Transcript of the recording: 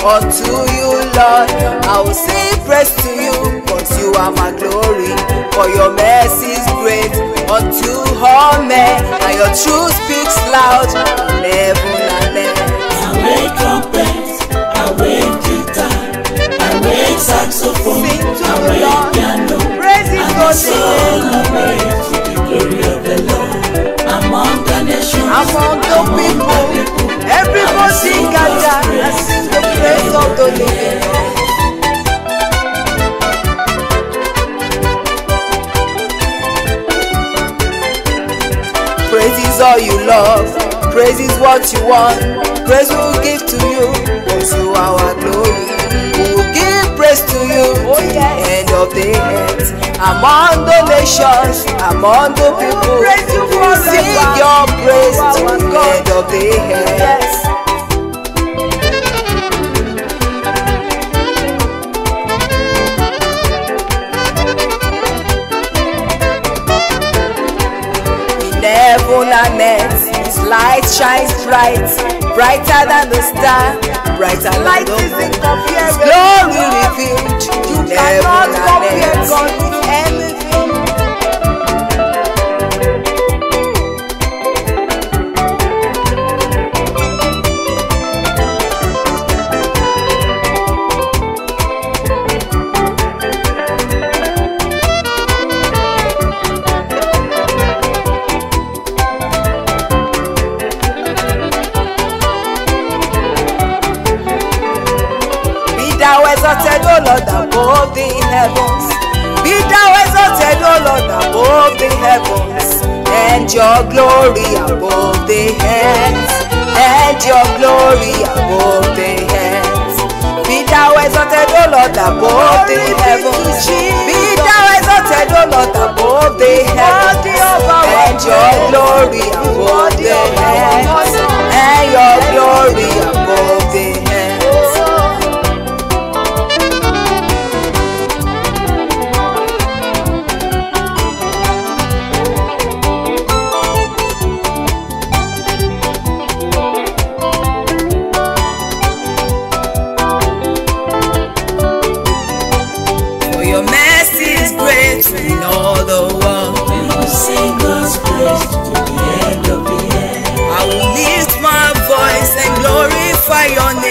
unto you, Lord. I will sing praise to you, cause you are my glory. For your mercy is great unto all men, and your truth speaks loud on heaven and earth. I wake trumpets, I wake guitar, I wake saxophone, I wake piano, and the soul awakes to the glory of the Lord. Among the nations, among the people, everybody gather and sing the praise of the living God. Praise is all you love, praise is what you want, praise we will give to you, cause you are our glory. We will give praise to you to the end of the earth. Among the nations, among the people, we will sing your praise to the end of the earth. Heaven and earth, His light shines bright, brighter than the star, brighter than the moon. His glory revealed. You cannot compare God with anything. Thou exalted, O Lord, above the heavens. Be thou exalted, O Lord, above the heavens. And your glory above the heavens. And your glory above the heavens. Be thou exalted, O Lord, above the heavens. Be thou exalted, O Lord, above the heavens. And your glory above the heavens. And your glory above the heavens. Your mercy is great in all the world. we will sing God's praise to the end of the earth. I will lift my voice and glorify your name.